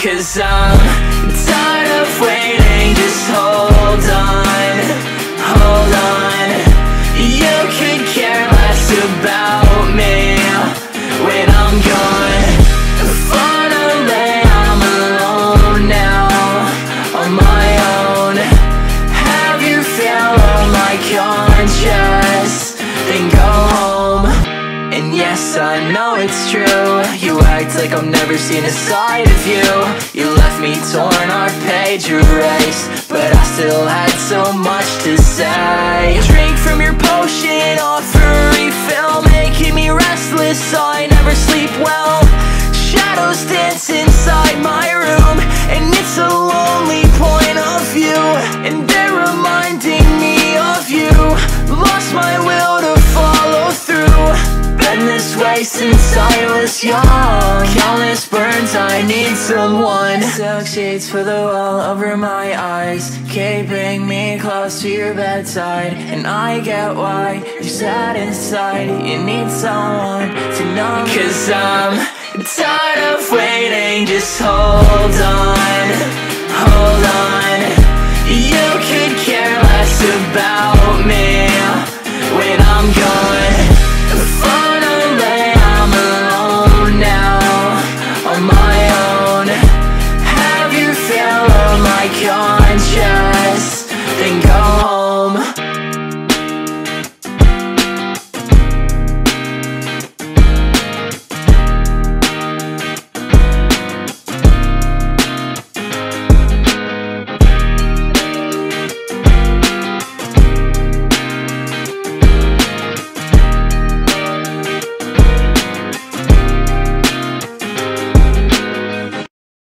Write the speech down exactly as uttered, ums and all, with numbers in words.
'Cause I'm tired of waiting, just hold on, hold on. You could care less about me when I'm gone. Finally I'm alone now, on my own. Have you filled up my conscience? Then go home. And yes, I know it's true, you act like I've never seen a side of you. You left me torn, our page erased, but I still had so much to say. Drink from your potion, offer refill, making me restless, so I never sleep well. Shadows dance inside my room, and it's a lonely point of view, and they're reminding me of you. Lost my will to follow through, been this way since I was young. Countless burns, I need someone. Silk sheets for the wall over my eyes, keeping me close to your bedside. And I get why you're sad inside, you need someone to know. 'Cause I'm tired of waiting, just hold on, hold on. You could care less about